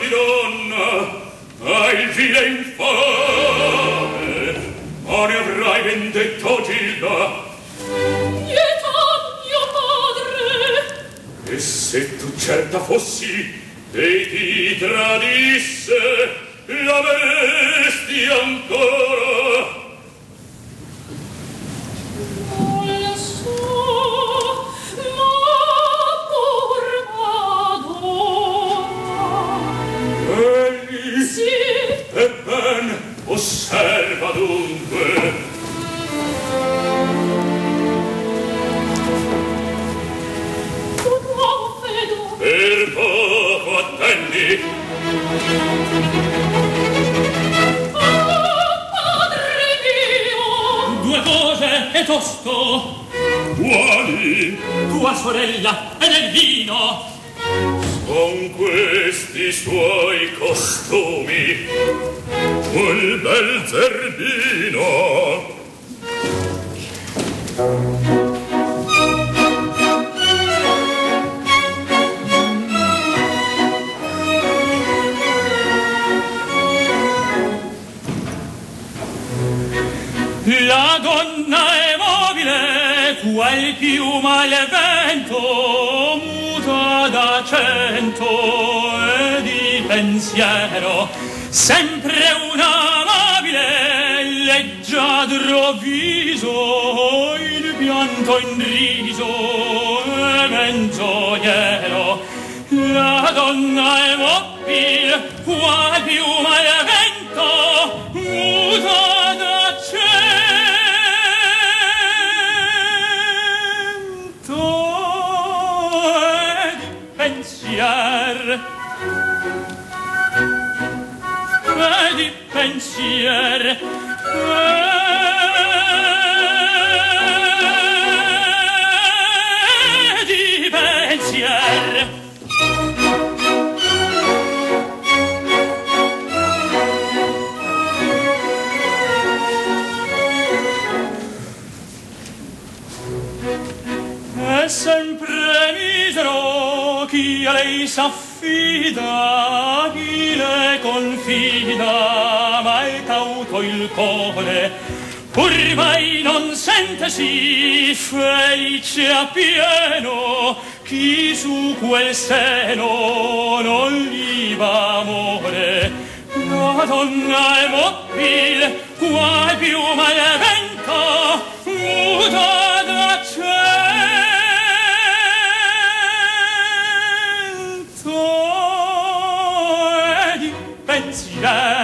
di donna, il vile infame, ma ne avrai vendetto Gilda. Pietà, mio padre! E se tu certa fossi e ti tradisse, la bestia ancora. Non lo so, ma pur Madonna. Egli? Sì. E ben, osserva dunque. Per poco attendi. Oh, padre mio! Due cose e tosto. Quali? Tua sorella e del vino. Con questi suoi costumi, quel bel zerbino. La donna è mobile, qual piuma al vento, muta d'accento e di pensiero, sempre un amabile, leggiadro viso, il pianto in riso e menzognero. La donna è mobile, qual piuma al vento, muta d'accento e di pensier è sempre misero chi a lei s'affida, chi le confida, ma è cauto il cuore, pur mai non sentesi felice a pieno chi su quel seno non gli va amore. La donna è mobile, qual piuma al vento, muta d'accento e di pensiero.